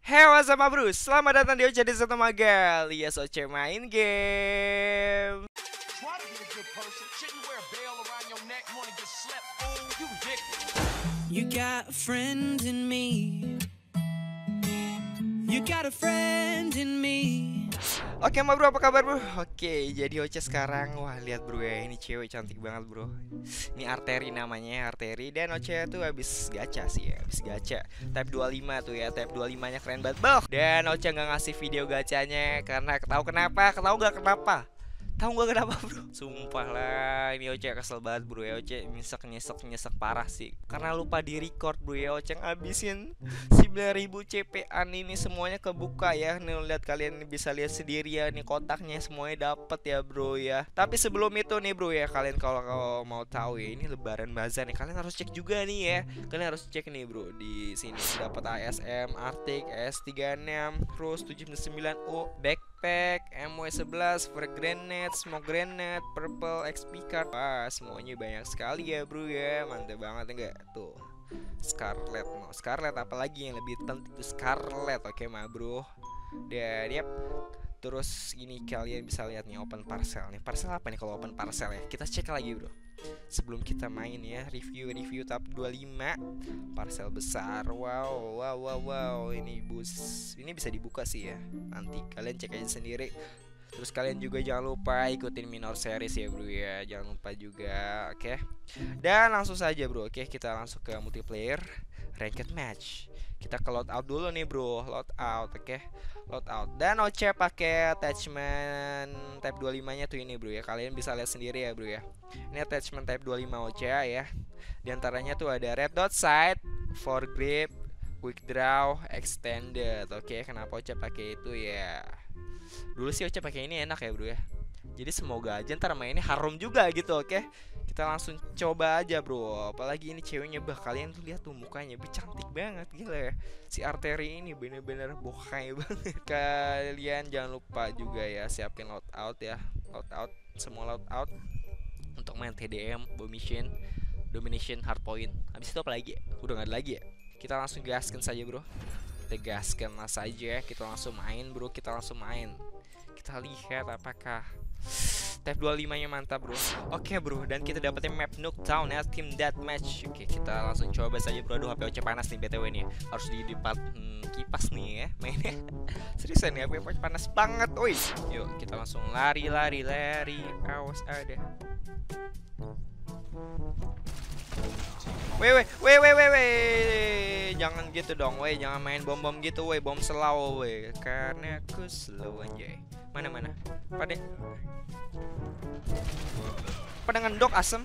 Hey, what's up, bro? Selamat datang di Oce di Satu Magal. Yes, Oce main game. Try to be a good person. Shouldn't wear a bell around your neck. Wanna get slept? Oh, you dick. You got a friend in me. You got a friend in me. Oke, ma bro, apa kabar, bro? Oke, jadi Oce sekarang, wah lihat bro ya, ini cewek cantik banget, bro. Ini Arteri namanya, Arteri. Dan Oce tuh habis gacha sih ya, habis gacha Type 25 tuh ya, Type 25-nya keren banget, bro. Dan Oce nggak ngasih video gacanya karena tahu kenapa? Tahu nggak kenapa? Tahu gak kenapa, bro? Sumpah lah, ini Oce kesel banget, bro ya. Oce nyesek parah sih karena lupa di record, bro ya. Oce ngabisin 9.000 CP-an ini semuanya kebuka ya. Nih lihat, kalian bisa lihat sendiri ya, nih kotaknya semuanya dapet ya, bro ya. Tapi sebelum itu nih, bro ya, kalian kalau mau tahu ya, ini lebaran bazar nih, kalian harus cek juga nih ya. Kalian harus cek nih, bro, di sini dapat ASM, Arctic, S36, Cruise 79U, backpack, MW11, frag grenade, smoke grenade, purple XP card. Wah, semuanya banyak sekali ya, bro ya. Mantap banget enggak? Tuh. Scarlet, no. Scarlet apalagi yang lebih penting itu Scarlet, oke mah, bro. Dan yep. Terus ini kalian bisa lihat nih open parcel nih. Parcel apa nih kalau open parcel ya? Kita cek lagi, bro. Sebelum kita main ya, review tab 25 parcel besar. Wow. Ini bisa dibuka sih ya. Nanti kalian cek aja sendiri. Terus kalian juga jangan lupa ikutin minor series ya, bro ya. Jangan lupa juga, oke. Dan langsung saja, bro. Oke, kita langsung ke multiplayer ranked match. Kita ke loadout dulu nih, bro. Loadout, oke. Loadout. Dan Oce pakai attachment type 25-nya tuh ini, bro ya. Kalian bisa lihat sendiri ya, bro ya. Ini attachment type 25 Oce ya. Di antaranya tuh ada red dot sight, foregrip, quick draw, extended. Oke, kenapa Oce pakai itu ya? Dulu sih Oce pakai ini enak ya, bro ya. Jadi semoga aja ntar mainnya harum juga gitu, oke. Kita langsung coba aja, bro. Apalagi ini ceweknya, bah, kalian tuh lihat tuh mukanya, cantik banget, gila ya. Si Arteri ini bener-bener bokeh banget. Kalian jangan lupa juga ya, siapin loadout ya. Loadout, semua loadout untuk main TDM, Domination, Hardpoint. Habis itu apa lagi ya? Udah gak ada lagi ya? Kita langsung gaskan saja, bro. Kita gaskan saja, kita langsung main, bro. Kita langsung main. Kita lihat apakah Type 25-nya mantap, bro. Oke, bro, dan kita dapetnya map Nuketown ya, Team Deathmatch. Oke, kita langsung coba saja, bro. Aduh, HP Oce panas nih, BTW nih. Harus di depan kipas nih ya mainnya. Seriusan nih, HP Oce panas banget. Woi, yuk kita langsung lari. Awas ada. Weh. Jangan gitu dong, weh. Jangan main bom gitu, weh. Bom slow, weh. Karena aku slow anjay. Mana? Pada ngendok asem.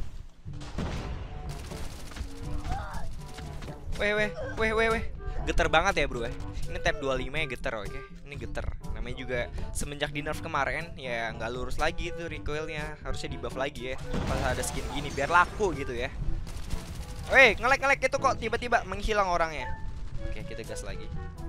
Weh. Geter banget ya, bro ya. Ini type 25 ya, geter, oke. Ini geter. Namanya juga semenjak di nerf kemarin ya nggak lurus lagi tuh recoilnya. Harusnya di buff lagi ya. Pas ada skin gini biar laku gitu ya. Weh, ngelek itu kok tiba-tiba menghilang orangnya. Oke, kita gas lagi.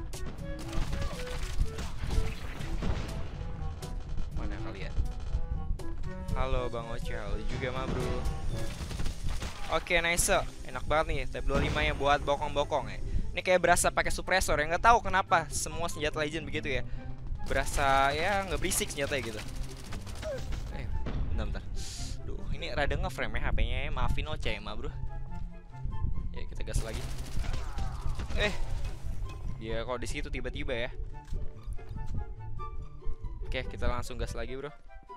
Mana kalian? Halo Bang Oce, halo juga mah, bro. Oke, nice. Enak banget nih type 25-nya buat bokong-bokong ya. Ini kayak berasa pakai suppressor ya, nggak tahu kenapa semua senjata legend begitu ya. Berasa ya nggak berisik senjatanya gitu. Bentar. Duh, ini rada nge-frame ya HP-nya ya. Maafin Oce ya, mah, bro. Ya, kita gas lagi. Dia kok di situ tiba-tiba ya. Oke, kita langsung gas lagi, bro.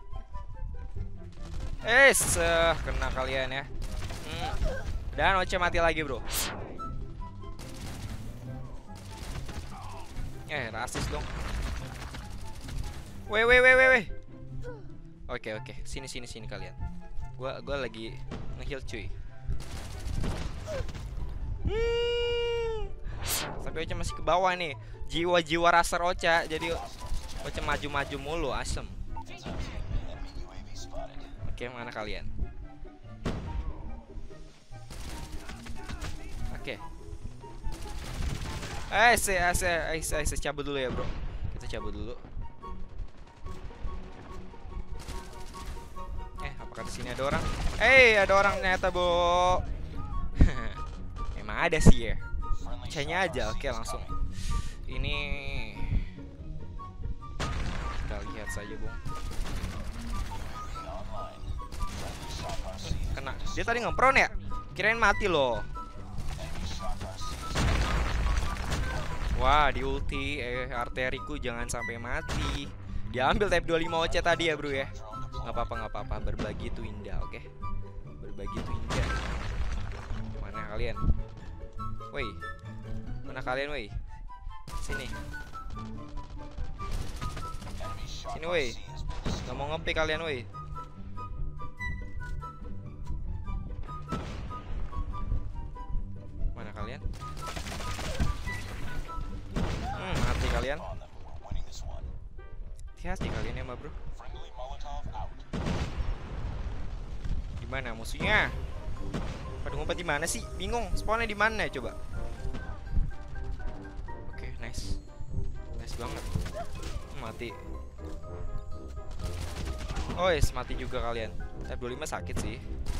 Kena kalian ya. Dan Oce mati lagi, bro. Rasis dong. Weh. Oke. Sini kalian. Gua lagi nge-heal, cuy. Tapi Oce masih ke bawah nih. Jiwa raser Oce. Jadi Oce maju mulu, asem. Oke, mana kalian? Oke. Saya cabut dulu ya, bro. Kita cabut dulu. Apakah di sini ada orang? Ada orang ternyata, Bo. Emang ada sih ya. Canya aja, oke langsung. Ini saja, Bung. Kena. Dia tadi ngepron ya? Kirain mati loh. Wah, di ulti arteriku jangan sampai mati. Diambil type 25 OC tadi ya, bro ya. Nggak apa-apa. Berbagi itu indah, oke? Berbagi itu indah. Mana kalian? Woi. Mana kalian, woi? Sini. Sini, woi. Nggak mau ngepick kalian, woi. Mana kalian? Mati kalian. Hati-hati kalian ya, bro. Gimana musuhnya? Pada ngumpet di mana sih? Bingung. Spawnnya di mana coba? Oke, nice. Nice banget. Mati. Oh, yes, mati juga kalian. Type 25 sakit sih.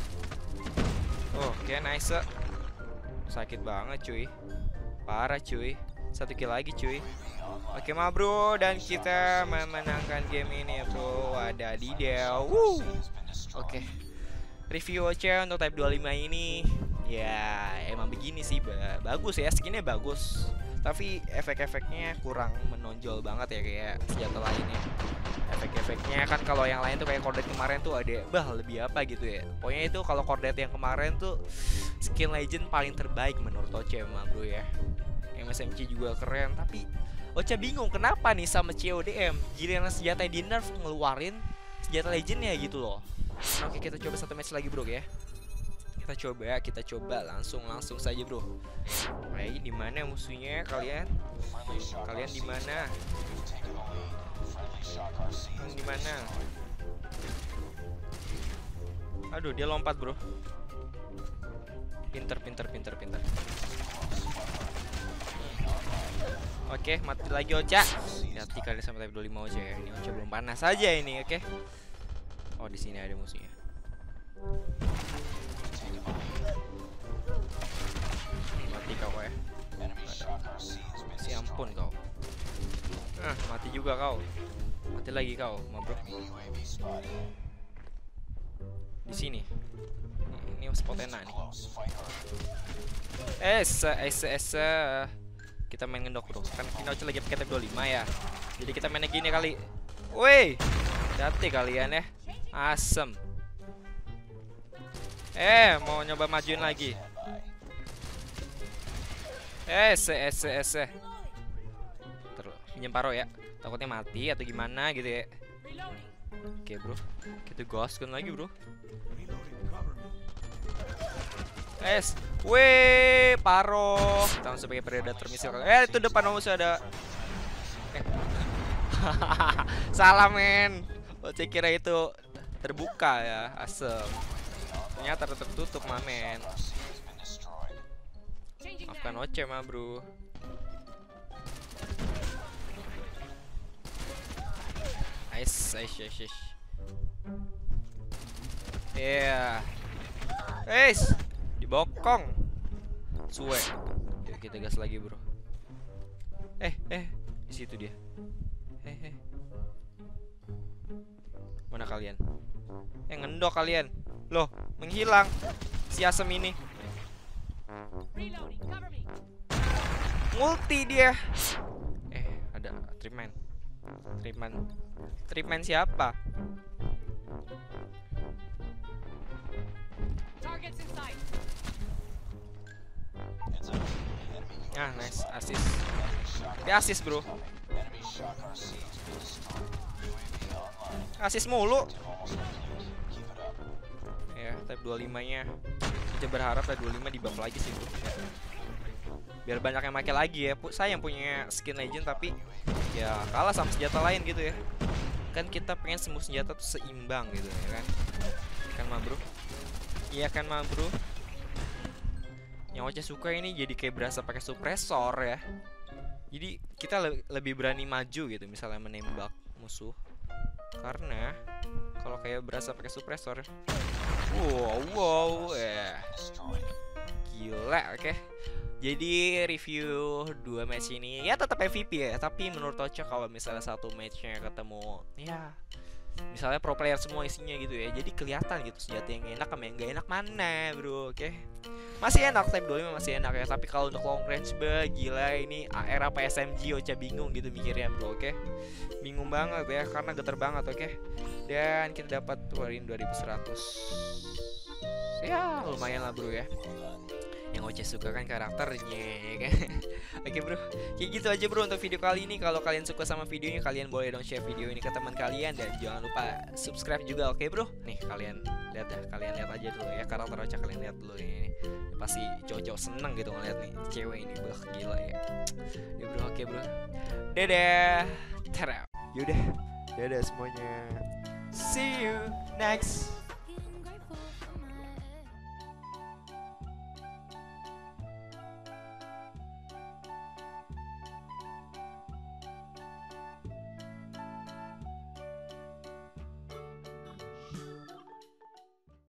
Oke, nice. Sakit banget, cuy. Parah, cuy. 1 kill lagi, cuy. Oke, ma bro, dan kita memenangkan game ini, bro. Ada di Dew. Oke. Review OC untuk type 25 ini. Ya, emang begini sih, bagus ya, skinnya bagus. Tapi efek-efeknya kurang menonjol banget ya kayak senjata lainnya. Efek-efeknya kan kalau yang lain tuh kayak Cordet kemarin tuh ada lebih apa gitu ya. Pokoknya itu kalau Cordet yang kemarin tuh skin legend paling terbaik menurut OC emang, bro ya. MSMC juga keren, tapi Ocha bingung kenapa nih sama CODM giliran senjata di nerf ngeluarin senjata legendnya gitu loh. Oke, kita coba 1 match lagi, bro ya. Kita coba langsung saja, bro. Kayak di mana musuhnya kalian? Kalian di mana? Di mana? Aduh, dia lompat, bro. Pinter. Oke, mati lagi Ocha. Hati kali sama type 25 Ocha ya. Ini Ocha belum panas aja ini, oke. Oh, di sini ada musuhnya. Mati kau ya. Si ampun kau. Mati juga kau. Mati lagi kau, ma bro. Di sini. Ini spot enak nih. Kita main ngendok, bro. Kan kita lagi pakai type 25 ya. Jadi kita mainnya gini kali. Woi, hati kalian ya. Asem. Mau nyoba majuin lagi. Pinjam paro ya. Takutnya mati atau gimana gitu ya. Oke, bro. Kita ghostkan lagi, bro. Weh, paro. Kita langsung pakai predator misil. Itu depan musuh ada. Salah, men. Saya kira itu terbuka ya, asem. Ternyata tertutup, mamen. Maafkan Oce, mah bro. Aish. Yeah. Dibokong. Suwe. Yuk kita gas lagi, bro. Di situ dia. Mana kalian? Ngendok kalian. Loh, menghilang si asem ini. Multi dia. Ada Tripman siapa? Nice, assist bro. Assist mulu. Ya, type 25-nya. Kita berharap type 25 di buff lagi sih, bro. Biar banyak yang pakai lagi ya. Saya yang punya skin legend tapi ya kalah sama senjata lain gitu ya. Kan kita pengen semua senjata tuh seimbang gitu ya kan. Kan mah, bro. Iya kan mah, bro. Yang Oce suka ini jadi kayak berasa pakai suppressor ya. Jadi kita lebih berani maju gitu misalnya menembak musuh. Karena kalau kayak berasa pakai suppressor, wow, gila, oke. Jadi review 2 match ini ya tetap MVP ya. Tapi menurut Ocha kalau misalnya satu matchnya ketemu ya misalnya pro player semua isinya gitu ya, jadi kelihatan gitu senjata yang enak sama yang gak enak mana bro. Oke, masih enak Type 25 masih enak ya, tapi kalau untuk long range gila ini AR apa SMG Ocha bingung gitu mikirnya bro. Oke, bingung banget ya karena geter banget. Oke, dan kita dapat Warin 2100 ya lumayan lah bro ya. Yang Ocha suka kan karakternya ya kan. Oke bro, kayak gitu aja bro untuk video kali ini. Kalau kalian suka sama videonya, kalian boleh dong share video ini ke teman kalian, dan jangan lupa subscribe juga. Oke bro, nih kalian lihat dah, kalian lihat aja dulu ya karakter Ocha, kalian lihat dulu ini. Pasti cowok-cowok seneng gitu ngeliat nih cewek ini, gila ya. Ya bro, oke bro, dadah, tarap. Yaudah, dadah semuanya, see you next